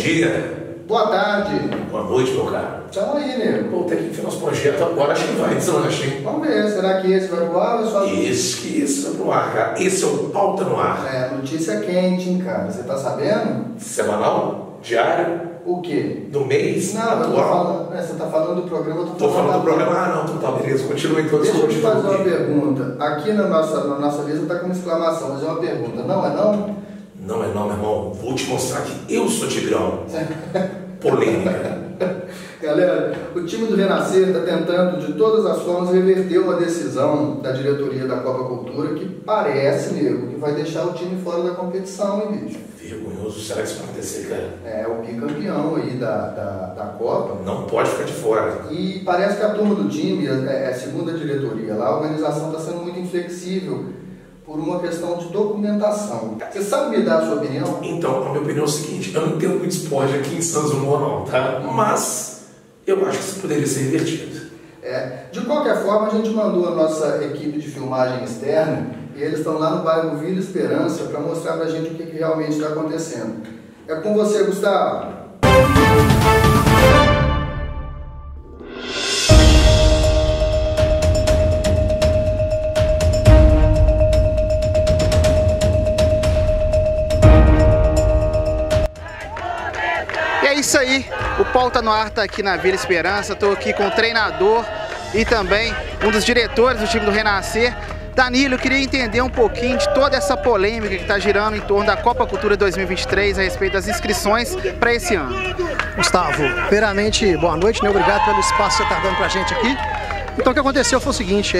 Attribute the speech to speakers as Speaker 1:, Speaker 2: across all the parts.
Speaker 1: dia.
Speaker 2: Boa tarde.
Speaker 1: Boa noite, meu caro.
Speaker 2: Tamo aí, nego.
Speaker 1: Pô, tem que ver nosso projeto agora, acho que vai deslanche, hein?
Speaker 2: Vamos ver, será que esse vai pro ar ou só...
Speaker 1: Esse vai pro ar, cara. Esse é o Pauta no Ar.
Speaker 2: É, notícia quente, hein, cara. Você tá sabendo?
Speaker 1: Semanal? Diário?
Speaker 2: O quê?
Speaker 1: Do mês?
Speaker 2: Não, eu tô
Speaker 1: atual?
Speaker 2: falando... Você tá falando do programa, eu
Speaker 1: Tô falando do programa. Ah, não, então tá, beleza. Continua então.
Speaker 2: Deixa eu te fazer uma pergunta. Aqui na nossa lista tá com uma exclamação, mas é uma pergunta. Não é não?
Speaker 1: Não é não, meu irmão. Vou te mostrar que eu sou Tigrão. Polêmica.
Speaker 2: Galera, o time do Renascer está tentando de todas as formas reverter uma decisão da diretoria da Copa Cultura que parece, nego, que vai deixar o time fora da competição, hein, bicho?
Speaker 1: Vergonhoso, será que isso vai acontecer, cara?
Speaker 2: É, o bicampeão aí da Copa.
Speaker 1: Não pode ficar de fora.
Speaker 2: E parece que a turma do time, segundo a diretoria lá, a organização está sendo muito inflexível por uma questão de documentação. Você sabe me dar a sua opinião?
Speaker 1: Então, a minha opinião é o seguinte, eu não tenho muito esporte aqui em Santos Dumont não, tá? Mas eu acho que isso poderia ser revertido.
Speaker 2: De qualquer forma, a gente mandou a nossa equipe de filmagem externa e eles estão lá no bairro Vila Esperança para mostrar pra gente o que realmente está acontecendo. É com você, Gustavo.
Speaker 3: É isso aí, o Pauta no Ar está aqui na Vila Esperança, estou aqui com o treinador e também um dos diretores do time do Renascer. Danilo, eu queria entender um pouquinho de toda essa polêmica que está girando em torno da Copa Cultura 2023 a respeito das inscrições para esse ano.
Speaker 4: Gustavo, primeiramente, boa noite, né? Obrigado pelo espaço que você está dando para a gente aqui. Então o que aconteceu foi o seguinte,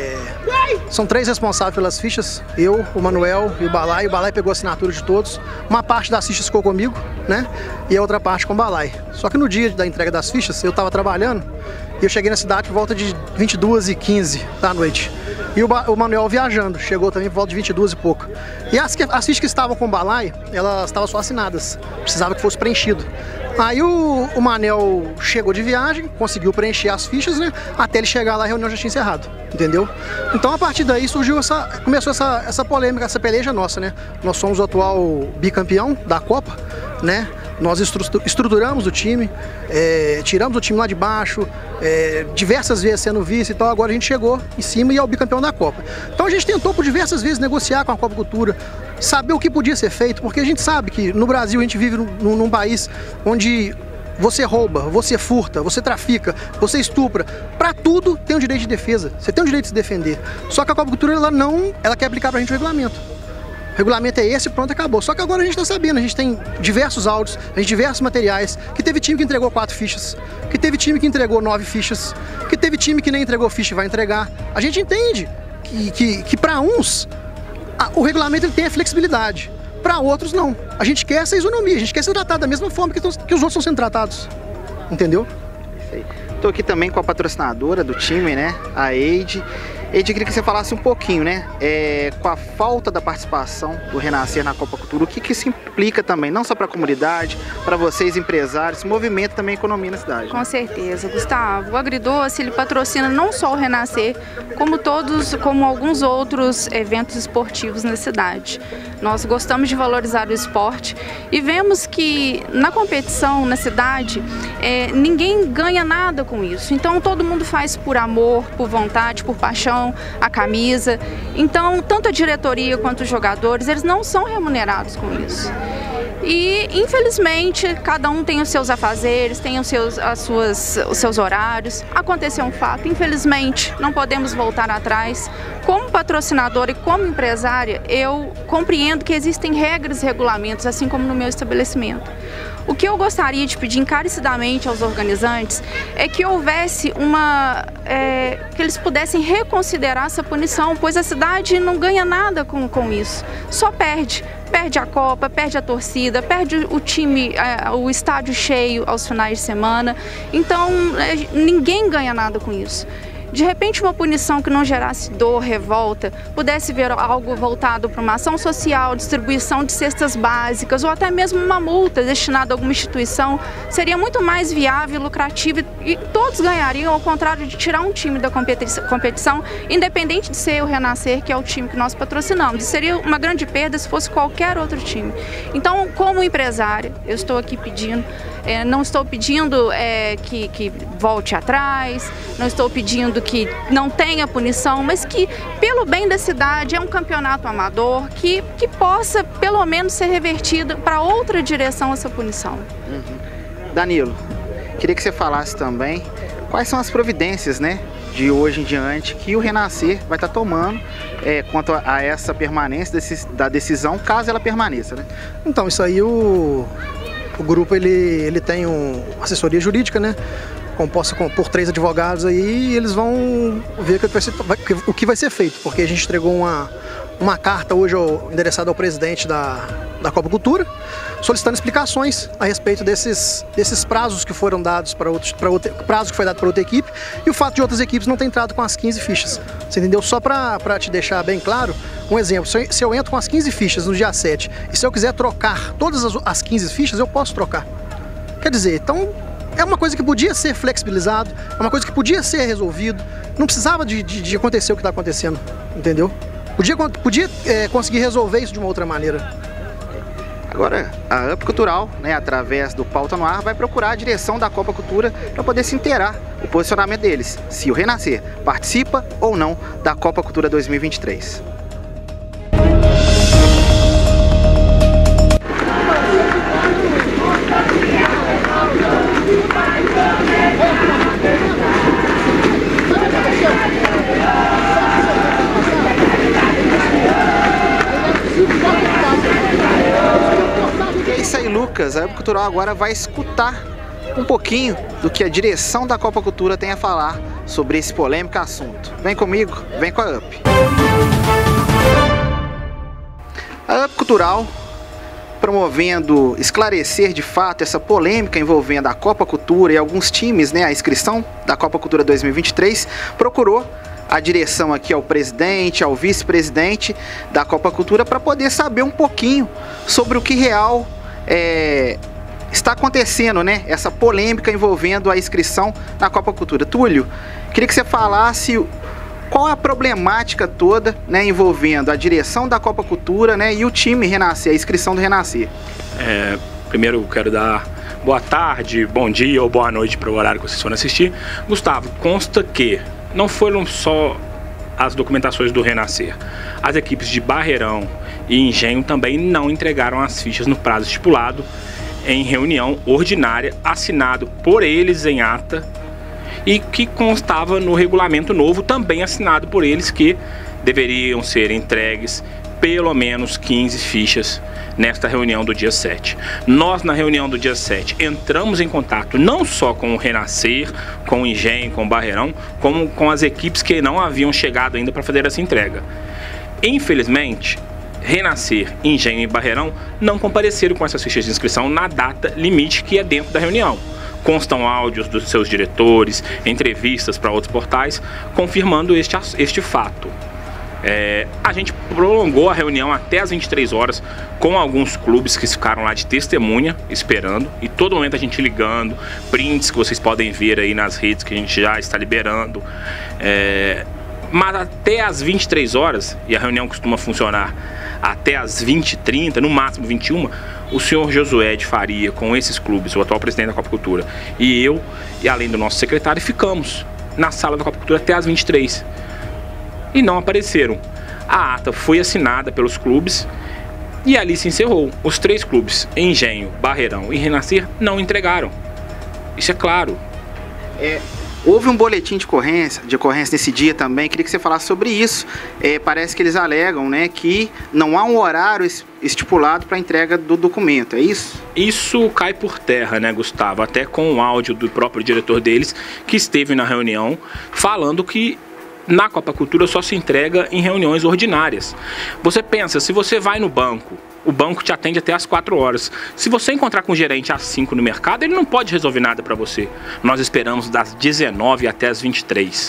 Speaker 4: são 3 responsáveis pelas fichas, eu, o Manuel e o Balai pegou a assinatura de todos, uma parte das fichas ficou comigo, né, e a outra parte com o Balai. Só que no dia da entrega das fichas, eu estava trabalhando e eu cheguei na cidade por volta de 22h15 da noite. E o Manuel viajando, chegou também por volta de 22 e pouco. E as fichas que estavam com o Balai, elas estavam só assinadas, precisava que fosse preenchido. Aí o Manel chegou de viagem, conseguiu preencher as fichas, né? Até ele chegar lá a reunião já tinha encerrado, entendeu? Então a partir daí começou essa polêmica, essa peleja nossa, né? Nós somos o atual bicampeão da Copa, né? Nós estruturamos o time, tiramos o time lá de baixo, diversas vezes sendo vice e tal, agora a gente chegou em cima e é o bicampeão da Copa. Então a gente tentou por diversas vezes negociar com a Copa Cultura, saber o que podia ser feito, porque a gente sabe que no Brasil a gente vive num país onde você rouba, você furta, você trafica, você estupra. Pra tudo tem um direito de defesa, você tem o direito de se defender. Só que a Copa Cultura ela quer aplicar pra gente o regulamento. O regulamento é esse, pronto, acabou. Só que agora a gente está sabendo, a gente tem diversos áudios, a gente tem diversos materiais, que teve time que entregou 4 fichas, que teve time que entregou 9 fichas, que teve time que nem entregou ficha e vai entregar. A gente entende que para uns o regulamento ele tem a flexibilidade, para outros não. A gente quer essa isonomia, a gente quer ser tratado da mesma forma que os outros estão sendo tratados, entendeu?
Speaker 3: Estou aqui também com a patrocinadora do time, né, a Eide. Eide, eu queria que você falasse um pouquinho, né, com a falta da participação do Renascer na Copa Cultura, o que isso implica também, não só para a comunidade, para vocês empresários, movimenta também a economia na cidade.
Speaker 5: Com certeza, Gustavo. O Agridoce, ele patrocina não só o Renascer, como alguns outros eventos esportivos na cidade. Nós gostamos de valorizar o esporte e vemos que na competição na cidade, ninguém ganha nada com isso. Então todo mundo faz por amor, por vontade, por paixão, a camisa. Então, tanto a diretoria quanto os jogadores, eles não são remunerados com isso. E, infelizmente, cada um tem os seus afazeres, tem os seus horários. Aconteceu um fato, infelizmente, não podemos voltar atrás. Como patrocinadora e como empresária, eu compreendo que existem regras e regulamentos, assim como no meu estabelecimento. O que eu gostaria de pedir encarecidamente aos organizantes é que houvesse que eles pudessem reconsiderar essa punição, pois a cidade não ganha nada com isso, só perde. Perde a Copa, perde a torcida, perde o time, o estádio cheio aos finais de semana. Então, ninguém ganha nada com isso. de repente uma punição que não gerasse dor, revolta, pudesse ver algo voltado para uma ação social, distribuição de cestas básicas ou até mesmo uma multa destinada a alguma instituição, seria muito mais viável, lucrativo e todos ganhariam, ao contrário de tirar um time da competição, independente de ser o Renascer, que é o time que nós patrocinamos. Seria uma grande perda se fosse qualquer outro time. Então, como empresária, eu estou aqui pedindo, não estou pedindo que volte atrás, não estou pedindo que não tenha punição, mas que, pelo bem da cidade, é um campeonato amador, que possa, pelo menos, ser revertido para outra direção essa punição.
Speaker 3: Danilo, queria que você falasse também quais são as providências, né, de hoje em diante que o Renascer vai estar tomando quanto a essa permanência da decisão, caso ela permaneça, né?
Speaker 4: Então, isso aí o grupo ele tem uma assessoria jurídica, né, composta por 3 advogados aí, e eles vão ver o que vai ser feito, porque a gente entregou uma carta hoje endereçada ao presidente da Copa Cultura, solicitando explicações a respeito desses prazos que foram dados prazo que foi dado para outra equipe, e o fato de outras equipes não terem entrado com as 15 fichas. Você entendeu? Só para te deixar bem claro, um exemplo, se eu entro com as 15 fichas no dia 7, e se eu quiser trocar todas as 15 fichas, eu posso trocar. Quer dizer, então, é uma coisa que podia ser flexibilizado, é uma coisa que podia ser resolvido, não precisava de acontecer o que está acontecendo, entendeu? Podia conseguir resolver isso de uma outra maneira.
Speaker 3: Agora, a UP Cultural, né, através do Pauta no Ar, vai procurar a direção da Copa Cultura para poder se inteirar o posicionamento deles, se o Renascer participa ou não da Copa Cultura 2023. É isso aí, Lucas. A UP Cultural agora vai escutar um pouquinho do que a direção da Copa Cultura tem a falar sobre esse polêmico assunto. Vem comigo, vem com a UP. A UP Cultural, promovendo esclarecer de fato essa polêmica envolvendo a Copa Cultura e alguns times, né, a inscrição da Copa Cultura 2023, procurou a direção aqui ao presidente, ao vice-presidente da Copa Cultura para poder saber um pouquinho sobre o que real está acontecendo, né? Essa polêmica envolvendo a inscrição na Copa Cultura. Túlio, queria que você falasse qual é a problemática toda, né, envolvendo a direção da Copa Cultura, né, e o time Renascer, a inscrição do Renascer.
Speaker 6: Primeiro eu quero dar boa tarde, bom dia ou boa noite para o horário que vocês foram assistir. Gustavo, consta que não foram só as documentações do Renascer. As equipes de Barreirão e Engenho também não entregaram as fichas no prazo estipulado em reunião ordinária, assinado por eles em ata e que constava no regulamento novo, também assinado por eles, que deveriam ser entregues pelo menos 15 fichas nesta reunião do dia 7. Nós, na reunião do dia 7, entramos em contato não só com o Renascer, com o Engenho, com o Barreirão, como com as equipes que não haviam chegado ainda para fazer essa entrega. Infelizmente, Renascer, Engenho e Barreirão não compareceram com essas fichas de inscrição na data limite que é dentro da reunião. Constam áudios dos seus diretores, entrevistas para outros portais, confirmando este fato. A gente prolongou a reunião até as 23 horas com alguns clubes que ficaram lá de testemunha, esperando, e todo momento a gente ligando, prints que vocês podem ver aí nas redes que a gente já está liberando. Mas até as 23 horas, e a reunião costuma funcionar até as 20h30, no máximo 21h, o senhor Josué de Faria, com esses clubes, o atual presidente da Copa Cultura, e eu, e além do nosso secretário, ficamos na sala da Copa Cultura até as 23h. E não apareceram. A ata foi assinada pelos clubes e ali se encerrou. Os 3 clubes, Engenho, Barreirão e Renascer, não entregaram. Isso é claro.
Speaker 3: Houve um boletim de ocorrência nesse dia também, queria que você falasse sobre isso. Parece que eles alegam, né, que não há um horário estipulado para a entrega do documento, é isso?
Speaker 6: Isso cai por terra, né, Gustavo? Até com o áudio do próprio diretor deles, que esteve na reunião, falando que na Copa Cultura só se entrega em reuniões ordinárias. Você pensa, se você vai no banco, o banco te atende até às 4 horas. Se você encontrar com o gerente às 5 no mercado, ele não pode resolver nada para você. Nós esperamos das 19 até as 23.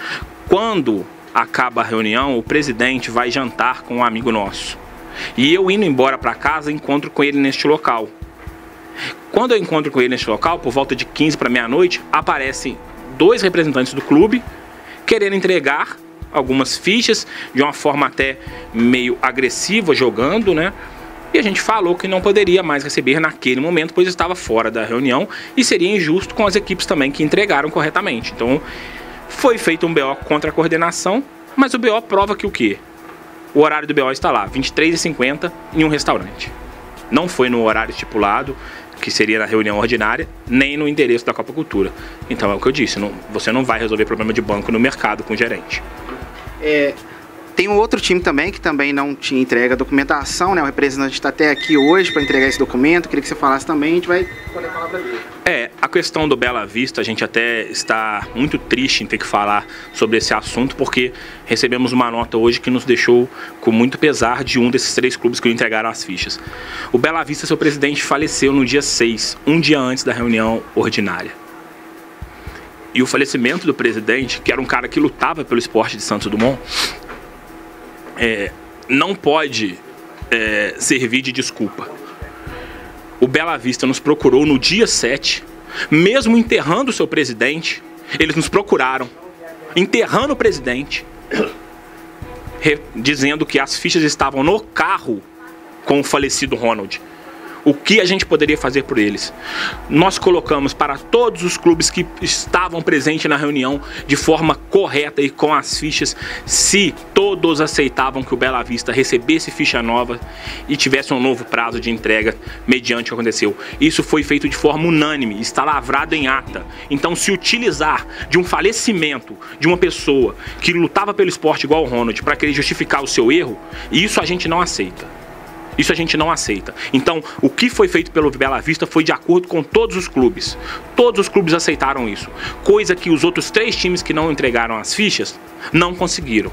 Speaker 6: Quando acaba a reunião, o presidente vai jantar com um amigo nosso. E eu indo embora para casa, encontro com ele neste local. Quando eu encontro com ele neste local, por volta de 15 para meia-noite, aparecem 2 representantes do clube querendo entregar algumas fichas de uma forma até meio agressiva, jogando, né? E a gente falou que não poderia mais receber naquele momento, pois estava fora da reunião e seria injusto com as equipes também que entregaram corretamente. Então, foi feito um BO contra a coordenação, mas o BO prova que o quê? O horário do BO está lá, 23h50, em um restaurante. Não foi no horário estipulado, que seria na reunião ordinária, nem no endereço da Copa Cultura. Então é o que eu disse, você não vai resolver problema de banco no mercado com o gerente.
Speaker 3: Tem um outro time também que também não tinha entregue a documentação, né? O representante está até aqui hoje para entregar esse documento. Queria que você falasse também, a gente vai poder falar para ele.
Speaker 6: A questão do Bela Vista, a gente até está muito triste em ter que falar sobre esse assunto, porque recebemos uma nota hoje que nos deixou com muito pesar de um desses 3 clubes que entregaram as fichas. O Bela Vista, seu presidente, faleceu no dia 6, um dia antes da reunião ordinária. E o falecimento do presidente, que era um cara que lutava pelo esporte de Santos Dumont, não pode servir de desculpa. O Bela Vista nos procurou no dia 7, mesmo enterrando o seu presidente, eles nos procuraram, enterrando o presidente, dizendo que as fichas estavam no carro com o falecido Ronald. O que a gente poderia fazer por eles? Nós colocamos para todos os clubes que estavam presentes na reunião de forma correta e com as fichas, se todos aceitavam que o Bela Vista recebesse ficha nova e tivesse um novo prazo de entrega mediante o que aconteceu. Isso foi feito de forma unânime, está lavrado em ata. Então, se utilizar de um falecimento de uma pessoa que lutava pelo esporte igual o Ronald para querer justificar o seu erro, isso a gente não aceita. Isso a gente não aceita. Então, o que foi feito pelo Bela Vista foi de acordo com todos os clubes. Todos os clubes aceitaram isso. Coisa que os outros 3 times que não entregaram as fichas não conseguiram.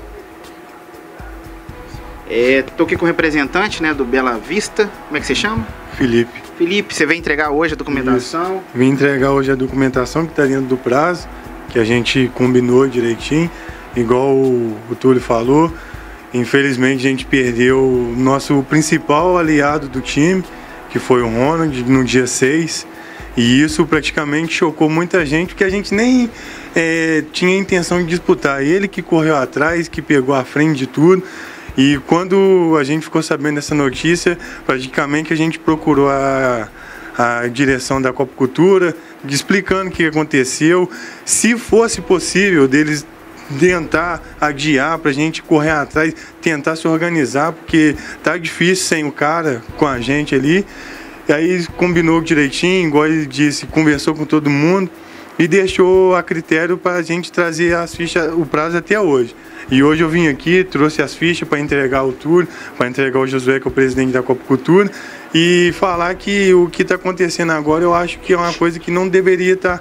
Speaker 3: Estou aqui com o representante, né, do Bela Vista. Como é que você chama?
Speaker 7: Felipe.
Speaker 3: Felipe, você veio entregar hoje a documentação?
Speaker 7: Isso. Vim entregar hoje a documentação que está dentro do prazo, que a gente combinou direitinho, igual o Túlio falou. Infelizmente a gente perdeu o nosso principal aliado do time, que foi o Ronald, no dia 6. E isso praticamente chocou muita gente, porque a gente nem tinha intenção de disputar. Ele que correu atrás, que pegou a frente de tudo. E quando a gente ficou sabendo dessa notícia, praticamente a gente procurou a direção da Copa Cultura, explicando o que aconteceu. Se fosse possível deles tentar adiar para a gente correr atrás, tentar se organizar, porque tá difícil sem o cara com a gente ali. E aí combinou direitinho, igual ele disse, conversou com todo mundo e deixou a critério para a gente trazer as fichas, o prazo até hoje. E hoje eu vim aqui, trouxe as fichas para entregar o Túlio, para entregar o Josué, que é o presidente da Copa Cultura, e falar que o que está acontecendo agora eu acho que é uma coisa que não deveria estar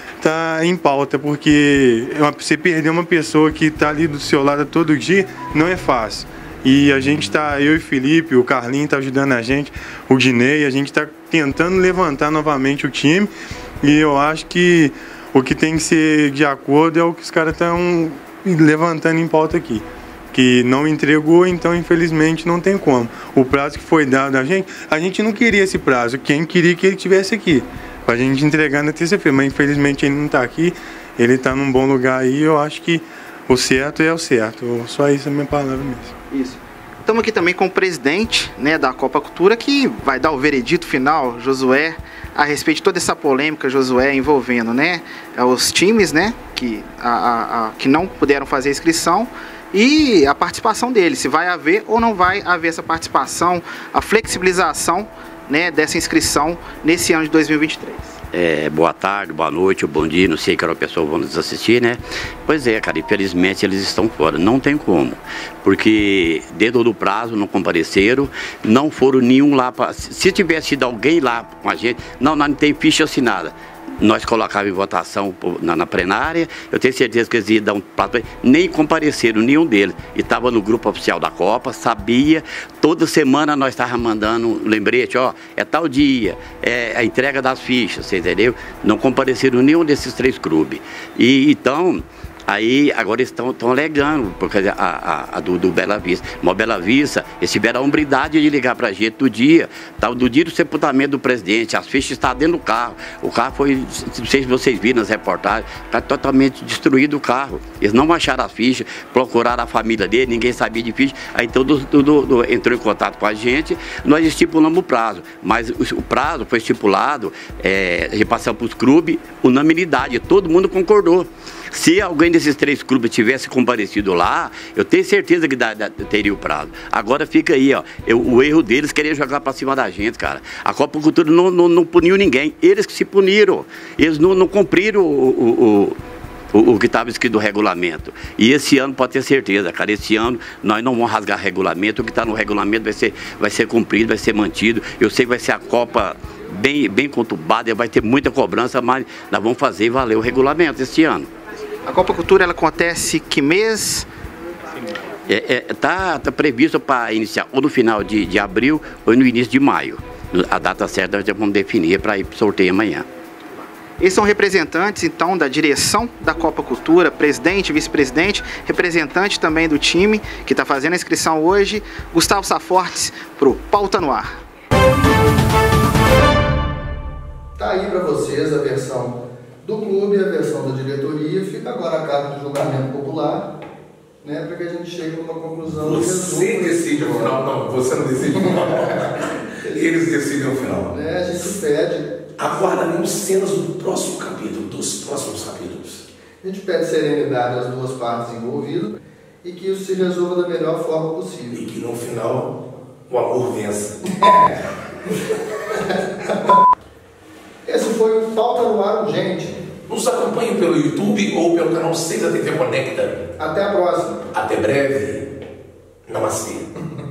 Speaker 7: em pauta, porque você perder uma pessoa que está ali do seu lado todo dia não é fácil. E a gente está, eu e o Felipe, o Carlinho está ajudando a gente, o Dinei, a gente está tentando levantar novamente o time, e eu acho que o que tem que ser de acordo é o que os caras estão levantando em pauta aqui. Que não entregou, então infelizmente não tem como. O prazo que foi dado a gente não queria esse prazo, quem queria que ele estivesse aqui, pra gente entregar na terça-feira, mas infelizmente ele não tá aqui, ele tá num bom lugar aí, eu acho que o certo é o certo, só isso é a minha palavra mesmo.
Speaker 3: Isso. Estamos aqui também com o presidente, né, da Copa Cultura, que vai dar o veredito final, Josué, a respeito de toda essa polêmica, Josué, envolvendo, né, os times, né, que não puderam fazer a inscrição, e a participação deles, se vai haver ou não vai haver essa participação, a flexibilização, né, dessa inscrição nesse ano de 2023.
Speaker 8: Boa tarde, boa noite, bom dia, não sei que hora a pessoa vai nos assistir, né? Pois é, cara, infelizmente eles estão fora, não tem como, porque dentro do prazo não compareceram, não foram nenhum lá, se tivesse tido alguém lá com a gente, não tem ficha assinada. Nós colocávamos em votação na plenária, eu tenho certeza que eles iam dar um prazo, nem compareceram nenhum deles. E estava no grupo oficial da Copa, sabia, toda semana nós estávamos mandando um lembrete, ó, é tal dia, é a entrega das fichas, você entendeu? Não compareceram nenhum desses 3 clubes. E então, Aí agora estão alegando, porque a do Bela Vista. Mas o Bela Vista, eles tiveram a hombridade de ligar pra gente do dia do sepultamento do presidente, as fichas estavam dentro do carro. O carro foi, não sei se vocês viram nas reportagens, está totalmente destruído o carro. Eles não acharam as fichas, procuraram a família dele, ninguém sabia de ficha. Aí então entrou em contato com a gente, nós estipulamos o prazo. Mas o prazo foi estipulado, repassamos para os clubes, unanimidade, todo mundo concordou. Se alguém desses 3 clubes tivesse comparecido lá, eu tenho certeza que teria o prazo. Agora fica aí, ó, o erro deles querer jogar para cima da gente, cara. A Copa Cultura não puniu ninguém, eles que se puniram. Eles não cumpriram o que estava escrito no regulamento. E esse ano, pode ter certeza, cara, esse ano nós não vamos rasgar regulamento, o que está no regulamento vai ser cumprido, vai ser mantido. Eu sei que vai ser a Copa bem conturbada, vai ter muita cobrança, mas nós vamos fazer valer o regulamento esse ano.
Speaker 3: A Copa Cultura, ela acontece que mês?
Speaker 8: Tá previsto para iniciar ou no final de abril ou no início de maio. A data certa nós já vamos definir para ir para o sorteio amanhã.
Speaker 3: Eles são representantes, então, da direção da Copa Cultura, presidente, vice-presidente, representante também do time, que está fazendo a inscrição hoje, Gustavo Safortes, para o Pauta no Ar.
Speaker 2: Tá aí para vocês a versão do clube, a versão da diretoria. Fica agora a cargo do julgamento popular, né, para que a gente chegue numa conclusão.
Speaker 1: Você decide ao final, não, você não decide ao final. Eles decidem ao final.
Speaker 2: A gente pede.
Speaker 1: Aguardaremos cenas do próximo capítulo, dos próximos capítulos.
Speaker 2: A gente pede serenidade às duas partes envolvidas e que isso se resolva da melhor forma possível.
Speaker 1: E que no final o amor vença.
Speaker 2: Esse foi o Pauta no Ar Urgente.
Speaker 1: Nos acompanhe pelo YouTube ou pelo canal 6 da TV Conecta.
Speaker 2: Até a próxima.
Speaker 1: Até breve. Namastê.